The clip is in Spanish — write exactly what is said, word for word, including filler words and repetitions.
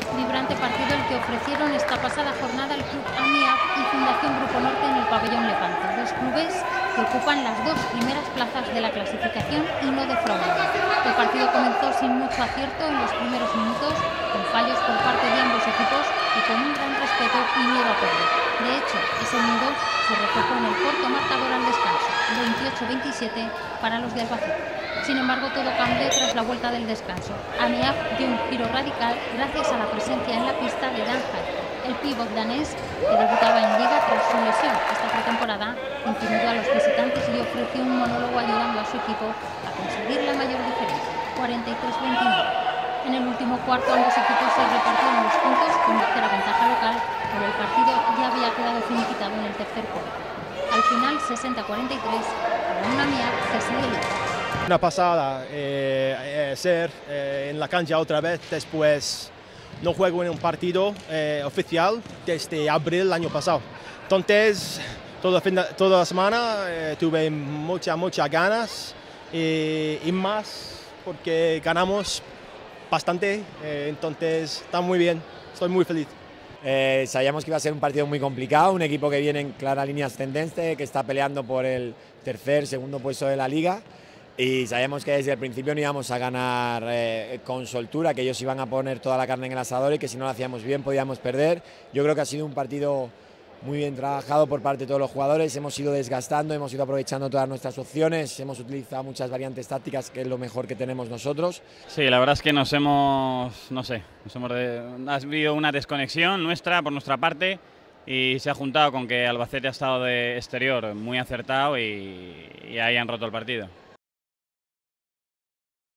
Vibrante partido el que ofrecieron esta pasada jornada el Club AMIAC y Fundación Grupo Norte en el pabellón Levante, dos clubes que ocupan las dos primeras plazas de la clasificación y no defraudan. El partido comenzó sin mucho acierto en los primeros minutos, con fallos por parte de ambos equipos y con un gran respeto y miedo a perder. De hecho, ese miedo se reflejó en el corto marcador al descanso, veintiocho a veintisiete para los de Albacete. Sin embargo, todo cambió tras la vuelta del descanso. AMIAC dio un giro radical gracias a la presencia en la pista de Dan Hart, el pívot danés que debutaba en Liga tras su lesión esta pretemporada, intimidó a los visitantes y ofreció un monólogo ayudando a su equipo a conseguir la mayor diferencia, cuarenta y tres a veintinueve. En el último cuarto ambos equipos se repartieron los puntos con ligera ventaja local, pero el partido ya había quedado finiquitado en el tercer cuarto. Al final, sesenta a cuarenta y tres para un AMIAC que sigue líder. Una pasada eh, eh, ser eh, en la cancha otra vez después no juego en un partido eh, oficial desde abril del año pasado. Entonces, toda, toda la semana eh, tuve muchas, muchas ganas y, y más porque ganamos bastante, eh, entonces está muy bien, estoy muy feliz. Eh, sabíamos que iba a ser un partido muy complicado, un equipo que viene en clara línea ascendente, que está peleando por el tercer, segundo puesto de la liga. Y sabíamos que desde el principio no íbamos a ganar eh, con soltura, que ellos iban a poner toda la carne en el asador y que si no lo hacíamos bien podíamos perder. Yo creo que ha sido un partido muy bien trabajado por parte de todos los jugadores, hemos ido desgastando, hemos ido aprovechando todas nuestras opciones, hemos utilizado muchas variantes tácticas, que es lo mejor que tenemos nosotros. Sí, la verdad es que nos hemos, no sé, nos hemos de, ha habido una desconexión nuestra por nuestra parte y se ha juntado con que Albacete ha estado de exterior muy acertado y, y ahí han roto el partido.